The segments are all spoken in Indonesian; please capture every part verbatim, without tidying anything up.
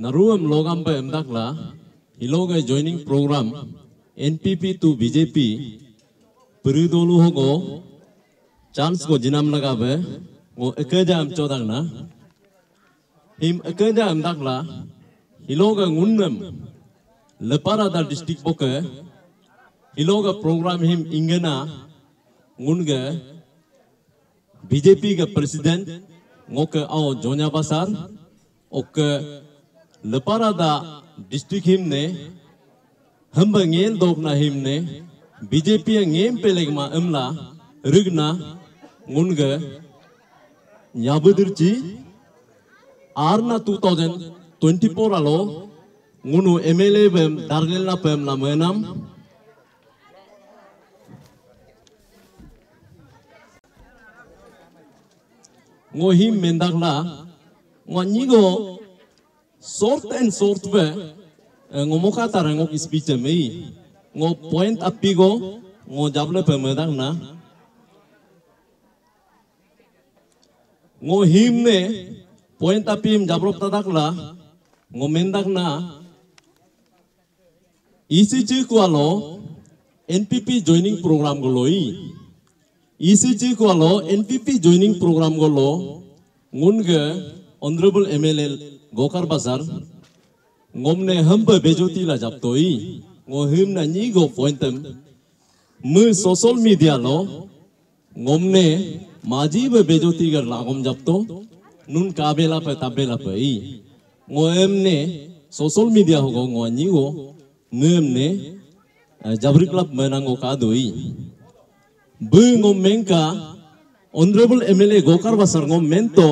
Naruam logam pa emdakla hiloga joining program N P P to B J P peridolu hogo chance ko jinam lagabe ngo ekeja am chodangna him ekeja emdakla hiloga ngunnam leparada district boke hiloga program him ingena ngunga B J P ka president ngoke ao jonya basar oke leparada district himne hamba ngel dokna himne B J P ngem pelegma emla rigna ngunga nyabudirchi arna two thousand twenty-four alo ngunu M L A bem darlelna pem la menam ngohim mendakla ngonyigo sort and sort be ngomoka tarangok speech me ngo point apigo ngo jable pemedang na ngo himne point apim jabrop tadakla ngo mendak na E C G kualo N P P joining program goloi E C G kualo N P P joining program golo ngunge honorable M L A Gokar Basar ngomne hamba bejoti la japtoi ngo himna nyigo pointem mu social media lo ngomne maji be bejoti gar lagom japto nun kabela pe tabela pe i ngo emne social media hogo ngo nyigo ngemne jabri club menango kadoi bu ngom menka honorable M L A Gokar Basar ngom mento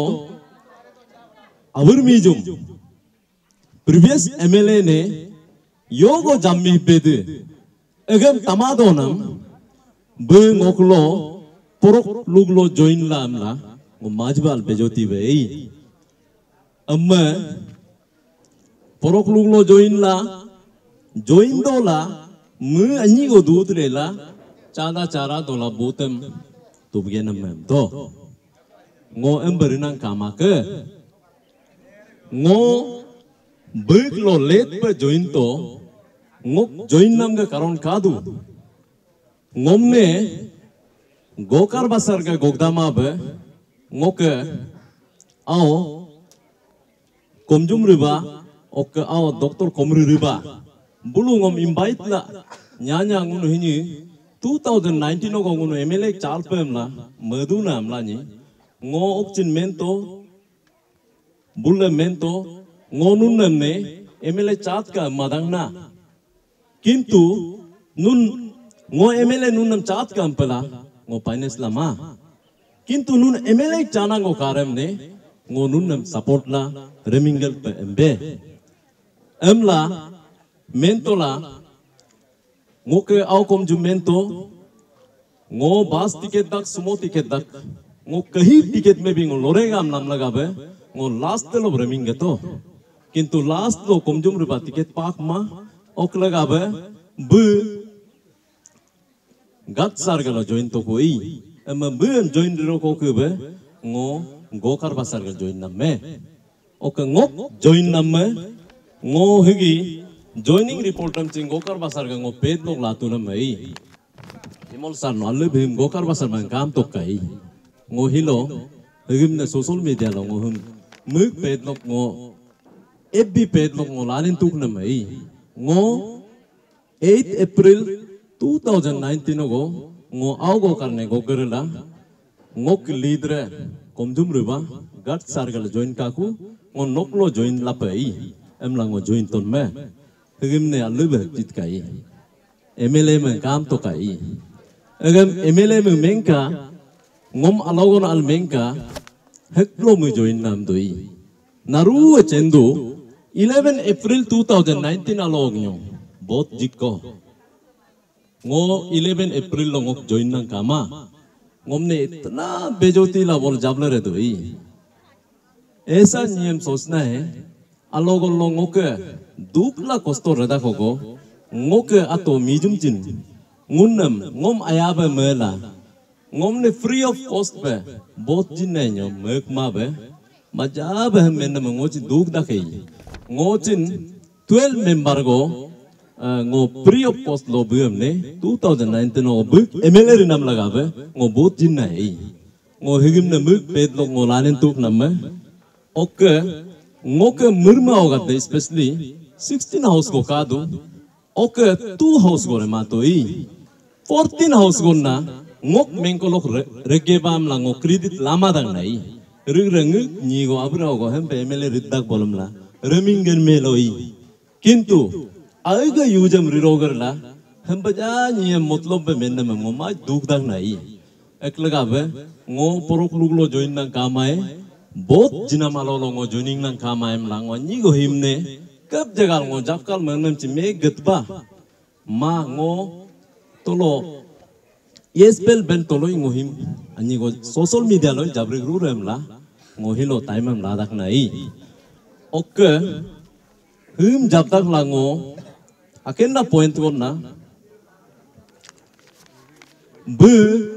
awur mijum previous M L A ne yogo jammi bede egem tamadonam bu ngoklo porok luglo join la amla ngo majbal bejoti be amma porok luglo join la join dola mu anyi go dudrela chada cara dola butem tubgenam mem to ngo emberinang kamake ngo beuk lo let pe join to ngok join nam ga karon kadu ngomne Gokar Basar ga gogdama be ngok ao komjum riba ok ao doktor komru riba bulu ngom invite la nyanya ngunu hini two thousand nineteen go ngunu M L A chal pem la madu nam la ni ngo okchin mento bulle mento ngonun namne M L A chat ka madangna kintu nun ngo M L A nun nam chat ka ampela ngo pines lama kintu nun M L A chana ngo karem ne ngo nun nam support la remingal pe embe emla mento la ngo ke au kom ju mento ngo bas ticket dak sumo ticket dak ngo kahi ticket me bi ngo lorega nam lagabe ngo last lo reminga to kintu last lo komjum riba tiket pak ma ok lagabe bu gat sargala join to koi amma bu join ro ko kebe ngo Gokar Basar ga join namme ok ngok join namme ngo higi joining report am ching Gokar Basar ga ngo ped lok latu namme imol sar no alle bhim Gokar Basar man kam to kai ngo hilo higim na social media lo ngo hum muk ped lok ngo F B ped lok ngo lanin tuk na mai ngo eighth April two thousand nineteen go ngo augo karne go gerela ngok leader komjum riba gat sargal join kaku ngo noklo join lapai emla ngo join ton me higim ne alu be chit kai M L A me kam to kai agam M L A me menka ngom alogon al menka heklo me join nam doi naru chendu eleven April two thousand nineteen alogno bot jikko ngo eleven April lo ngok join nang kama ngomne इतना बेजोती ला बोल जाबले रे तो ही ऐसा नियम सोचना है अलोग लोगों के दुख ला कोस्तो रदा को ngoke ato mijum jin ngunam ngom ayabe mela ngomne free of cost be bot jin ne nyom mek ma be majabe men na ngochi duk da kai ngocin twelve member go ngo free of cost lo bum ne twenty nineteen ngo buk M L A rinam lagabe ngo bot jin nai ngo higim na muk ped lo ngo lanen tuk namme okke ngo ke murma ogate especially sixteen house go kadu okke two house go re matoi fourteen house go na ngok mengko lok rege bam la ngo credit lama dang nai rung rung ni go abra go hem M L A riddak bolum la remingen meloi kintu आएगा यूजम रिरोगर ला हम बजा नहीं है मतलब पे मैंने में वो मार दुख दाग नहीं एक लगा बे वो परोक लुक लो जोइन ना काम आए बहुत जिना मालो लो वो जोइनिंग ना काम आए मलांगो नी को हिमने कब जगह वो जब कल मैं नम चिमे गतबा माँ वो तो लो ये स्पेल बेन तो लो इंगो हिम अन्य को सोशल मीडिया लो जब रिग्रू रम ला वो हिलो टाइम में ला दाग नहीं ओके हिम जब तक लांगो akhirnya point korna bu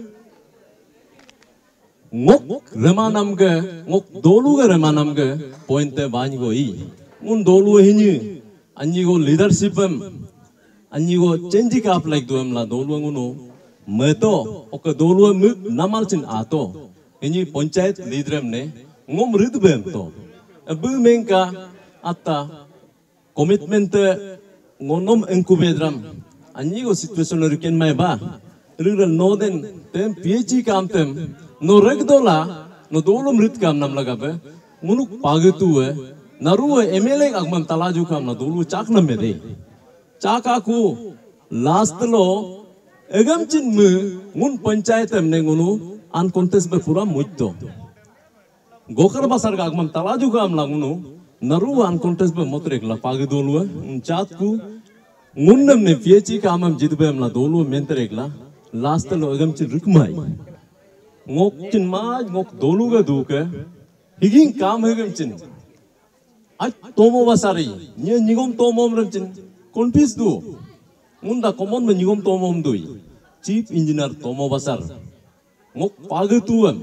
ngok remanam ke ngok dolu ke remanam ke point te bani go i mun dolu hini anji go leadership em anji go change ka apply do em la dolu nguno meto ok dolu mu namal chin ato ini panchayat leader em ne ngom rid bem to bu menka atta commitment ngonom engkubedram anji go situation riken mai ba riral no den tem phd kam tem no regdola no dolum rit kam nam laga be munuk pagetu hai naru mla agmam talaju kam na dolu chak nam me de chaka ku last lo egam chin mu mun panchayat em ne ngunu an contest be pura mujto gokar basar ka agmam talaju kam la ngunu naru an contest be motrek la pagedolu chat ku ngundam ne phd kamam jidbe amla dolu mentrek la last lo agam chin rukmai ngok chin ma ngok dolu ga duke higin kam hegam chin ai tomo basari nye nigom tomom ram chin confuse du ngunda common me nigom tomom dui chief engineer tomo basar ngok pagetuam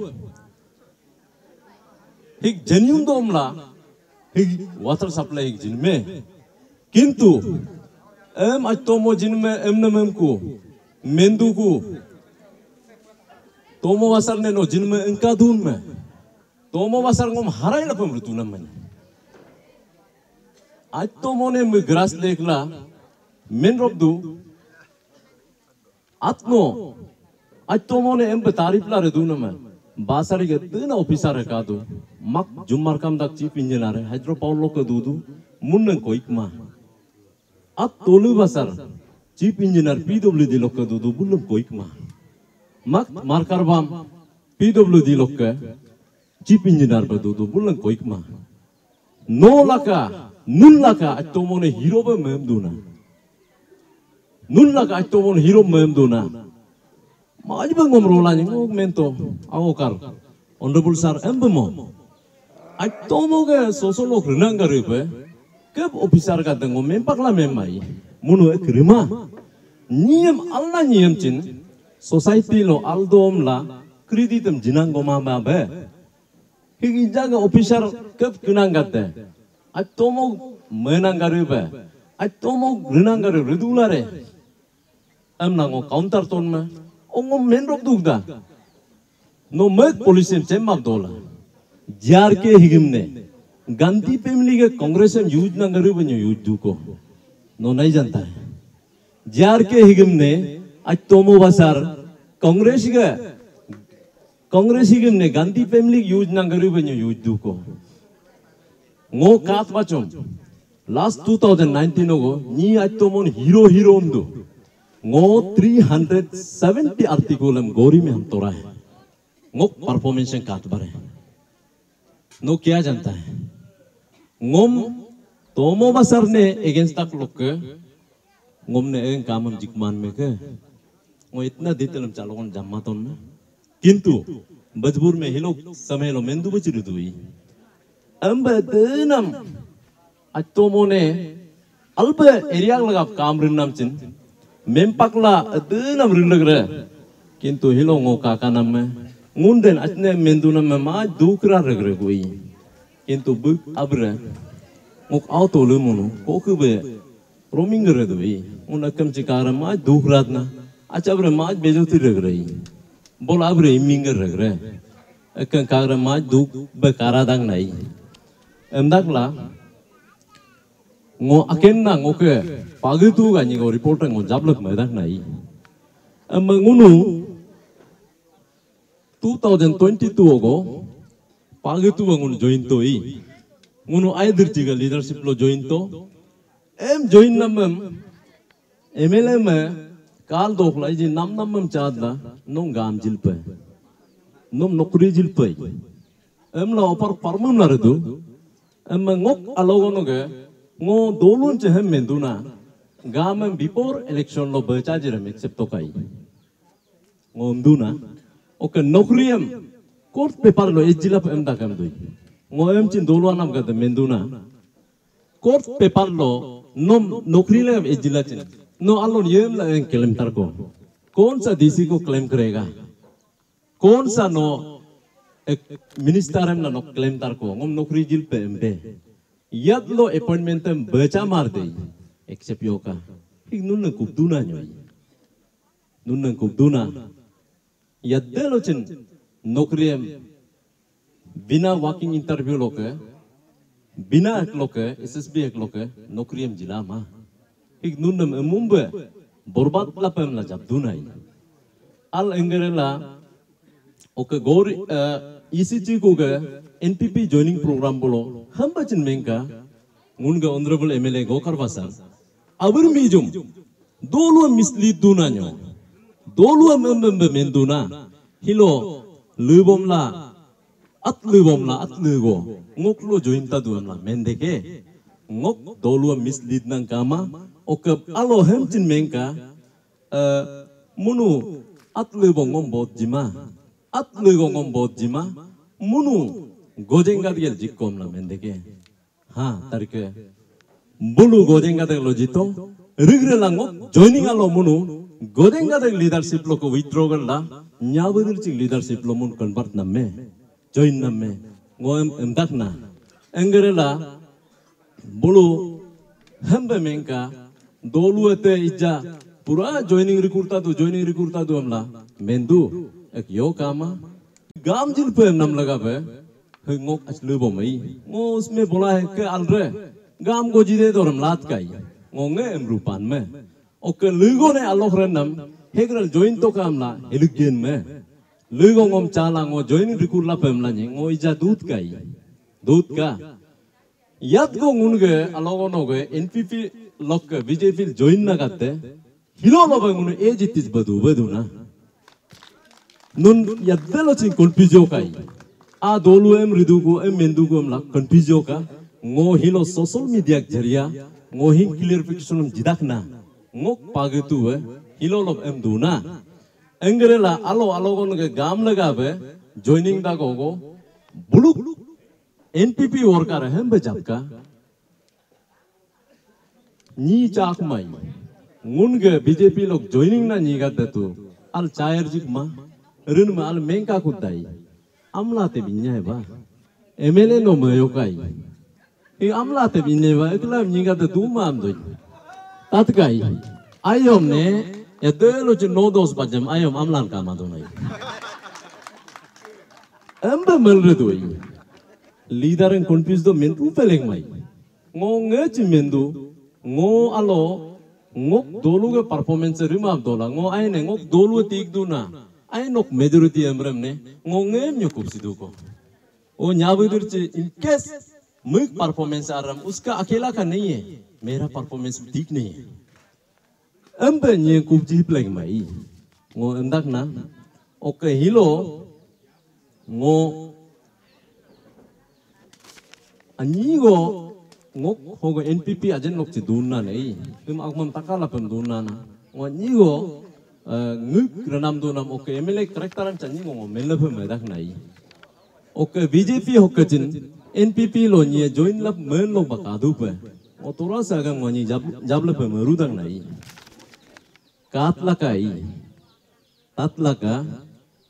hig genuine domla water supply jinme kintu em atomo jinme emna memku menduku tomo wasar ne no jinme engka dun me tomo wasar ngom harai la pemrutu namen atomo ne me grass lekla men robdu atno atomo ne em tarif la re dunama basari ke tena officer ka du mak jumar kam dak chief engineer hydro paulo ke dudu munnan koikma at tolu basar chief engineer P W D lok ke dudu bullum koikma mak markar bam P W D lok ke chief engineer be dudu bullum koikma no laka nun laka atomo ne hero be mem duna nun laka atomo ne hero mem duna Maji bang ngomrolan yang ngok mento, aku kar, honorable sir embemo. Ay tomo ke sosolo renang karibe, kep officer kata ngom mempak la memai, munu ek rima. Niem Allah niem cin, society lo aldom la, kreditem jinang goma mabe. Higi jaga officer kep kenang kata, ay tomo menang karibe, ay tomo renang karibe redulare. Em nango counter ton me. Ongom main rob dugda no mek police chem mab dola jar ke higimne Gandhi family के कांग्रेस में यूज ना करे बन्यो यूज दू को नो नहीं जानता है जार के हिगमने आज तोमो बसार कांग्रेस के कांग्रेस हिगमने गांधी फैमिली यूज ना करे बन्यो यूज दू को ngो कात बचों last twenty nineteen को नी आज तोमोन हीरो हीरो उन्दु ngो three hundred seventy article हम गोरी में हम तोड़ा है ngो परफॉर्मेंस कात बारे नो क्या जानता है ngom tomo basar ne against tak lok ke ngom ne eng kamam jikman me ke ngo itna detail chalon jammaton me kintu bajbur me hilo समय लो mendu bachiri dui amba denam atomo ne alba area lagap kam rinnam chin mempakla denam rinlagre kintu hilo ngo kaka nam me ngunden atne mendu nam me ma dukra regre goi Kintu buk abre ngok auto le mono ko ku be roaming re do yi un akam chi kar ma dukh rat na acha bre ma bejoti reg rahi bola bre iming reg re akam kar ma dukh be kara dang nai emdak la ngo aken na ngo ke pagitu ga ni go report ngo jablak ma dak nai am ngunu twenty twenty-two go pagitu ngun join to yi ngunu aidir chiga leadership lo join to em join namam M L A me kal dokla ji nam namam chadla nom gam jilpe nom nokri jilpe em la opar parmam na redu em ngok alogono ge ngo dolun che hem menduna gam before election lo bacha jere accept to kai ngom duna oke nokriam court paper lo ejila em da kam doi ngo em chin dolwa nam ga menduna court paper lo nom nokri le ejila chin no alon yem la en claim tar ko कौन सा D C को क्लेम करेगा कौन सा नो एक minister हम ना नो क्लेम tar को ngom nokri jil pe embe yad lo appointment em bacha mar de except yoka ik nun nang kubduna nyoy nun nang kubduna yad de lo chin nokri em bina walking interview lo ke bina ek lo ke S S B ek lo ke nokri em jila ma ik nun nam mumbe borbat la pem la jab dunai al engerela oke gori E C G ko ge N P P joining program bolo ham bachin menka ngun ga honorable M L A go karwasa abur mijum dolu mislead duna nyo dolu membe menduna hilo lubom la at lubom la at lugo ngok lo join ta duam la mendeke ngok dolu mislead nang kama oke alo hem chin menka munu at lubong ngom bot jima at lubong ngom bot jima munu gojenga diel jikom la mendeke ha tarike bulu gojenga de lo jito rigre lango joining alo munu gojenga de leadership lo ko withdraw la nyabadir chi leadership lo mun convert namme join namme ngom emdak na engerela bulu hambe menka dolu ate ija pura joining recruita tu joining recruita tu amla mendu ek yo kama gam jil pe nam laga pe ngok aslu bomai ngo usme bola hai ke alre gam go jide doram lat kai ngonge em rupan me oke lugo ne alok renam hegral join to kamla elugen me lugo ngom chala ngo joining recruit la pe amla ngo ija dut kai dut ka yat go ngunge alogono ge N P P lok B J P join na gatte hilo lo bangun e jitis badu badu na nun yaddelo chin confusio kai a dolu em ridu go em mendu go la confusio ka ngo hilo social media jaria ngo hin clarification jidak na ngo pagetu we hilo lo em du na engrela alo alo gon ge gam laga be joining da go go buluk N P P worker hem be japka ni chak mai ngun ge B J P lok joining na ni ga tu al chair jik ma run ma al menka kudai amla te binya ba M L A no me yo kai e amla te binya ba ekla ni ga tu ma am doi tat kai ayom ne ya de lo je no dos ba jam ayom amlan ka ma do nai amba mel re doi leader en confuse do men tu peleng mai ngonge chi mendu ngo alo ngok dolu ke performance rima dola ngo ai ne ngok dolu tik duna ai nok majority amram ne ngonge nyukup sidu ko o nyabudur che in case muk performance aram uska अकेला का नहीं है मेरा performance ठीक नहीं है ambe nye kupji pleng mai ngo endak na oke hilo ngo anyigo ngok hogo N P P ajen lok ci dunna nei tum akmam takala pem dunna na wani go nguk ranam dunam oke M L A karakteran chanyi ngo mel pem medak nai oke B J P hokkajin N P P lo nye join lap men lo bakadu pe o tora sa ga ngani jab jab lap meru dang nai katla kai tatla ka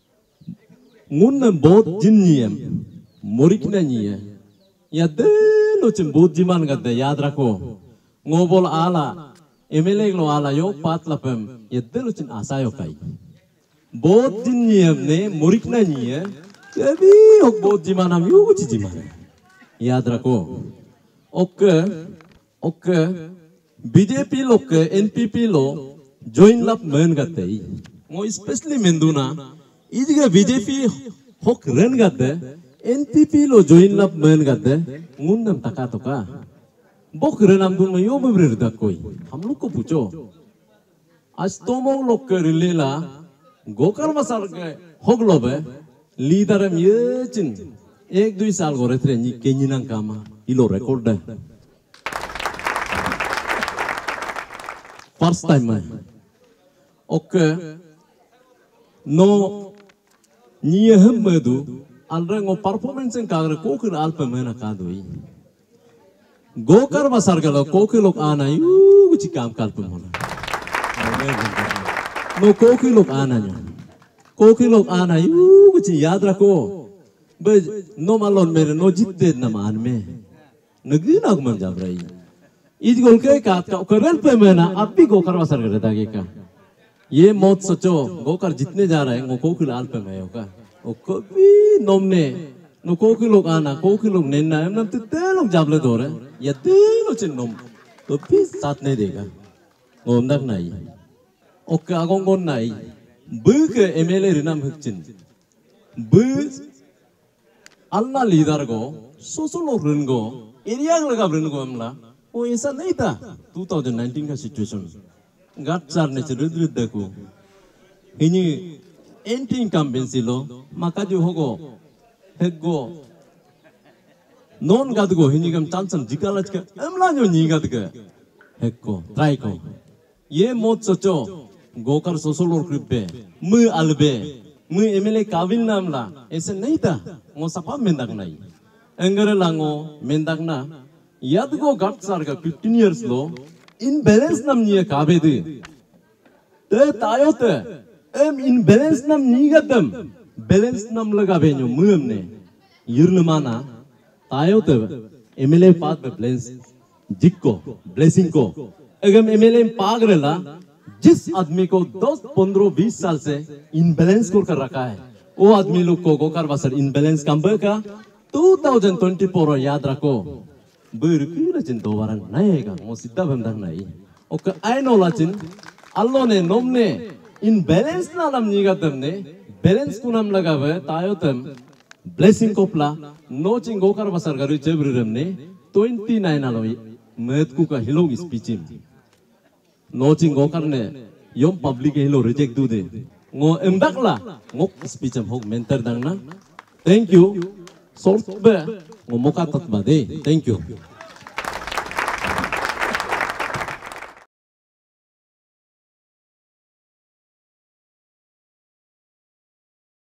ngun na bot jin niem morik na nye ya de lo chin बहुत जिमान करते याद रखो ngobol ala MLA लो ala yo pat lapem ये दिलो चिन आशा यो काई बहुत दिन ये हमने मुरिक ना नहीं है कभी ओक बहुत जिमान हम यो कुछ जिमान याद रखो ओक ओक बीजेपी लोग के एनपीपी लो join lap men करते ही वो स्पेशली मेंदुना इधर बीजेपी होक रन करते एनपीपी लो join lap men करते मुन्नम तका तो का बोकर नाम दून में यो बब्रेर दा कोई हम लोग को पूछो आज तो मोग लोग के रिलेला गोकर मसाल के होग लोबे लीडर में ये चिन एक दो साल गोरे थे नी केन्यन कामा इलो रिकॉर्ड है फर्स्ट टाइम में ओके नो निये हम मधु अलरंगो परफॉर्मेंस इन कागर कोकर आल्प में ना कादोई गोकर बसर गलो कोकी लोग आना यू कुछ काम कर तुम होना नो कोकी लोग आना न्यो कोकी लोग आना यू कुछ याद रखो बस नो मालूम मेरे नो जितने न मान में नगी ना कुमन जाब रही इस गोल के काट का करल पे मैं ना अब भी गोकर बसर कर देता क्या ये मौत सोचो गोकर जितने जा रहे हैं वो कोकी लाल पे मैं होगा वो कभी नोमने नो कोकी लोग आना कोकी लोग नेना हम नम ते लोग जाबले दो रहे या ते लो चिन्नों तो भी साथ नहीं देगा वो अंदर नहीं ओके आगों को नहीं बुक एमएलए रिनाम हिच्चिन बुक अल्लाह लीडर को सोशल लोग रंगो एरिया लगा रंगो हमला वो ऐसा नहीं था दो हज़ार उन्नीस का सिचुएशन गाट चार ने चल रही देखो इन्हीं एंटी इनकम्बेंसी लो माका जो होगो हेगो नॉन गाद को हिनी कम चांसन जिकालच के एमला जो नी गाद के हेगो ट्राई को ये मोट सोचो गोकर सोशल और क्रिपे मु अलबे मु एमएलए काविल नामला ऐसे नहीं था वो सपा मेंदाक नहीं एंगरे लांगो मेंदाक ना याद को गाट सार का फिफ्टीन इयर्स लो इन बैलेंस नाम नहीं काबे दे ते तायो ते एम इन बैलेंस नाम नहीं गदम बैलेंस नाम लगा बेन्यो मुम ने युर्लमाना तायो ते एमएलए पात पे बैलेंस जिक्को ब्लेसिंग को अगर एमएलए पाग रेला जिस आदमी को दस पंद्रह बीस साल से इनबैलेंस कर रखा है वो आदमी लोग को गोकर बसर इनबैलेंस कम का दो हज़ार चौबीस याद रखो बरकीला चिन दो बार नहीं है वो सीधा बंदर नहीं ओके आई नो लाचिन अल्लाह ने नोमने इनबैलेंस ना नाम निगा तमने बैलेंस को नाम लगा हुआ है तायो तम ब्लेसिंग कोपला नो चिंग गोकर बसर करू चेब्रिरम ने उनतीस आलो मैथ को का हिलोग स्पीचिम नो चिंग गोकर ने योम पब्लिक हिलो रिजेक्ट दू दे ngो embakla ngok speecham hok mentor dangna thank you sorbe ngomaka tatbade thank you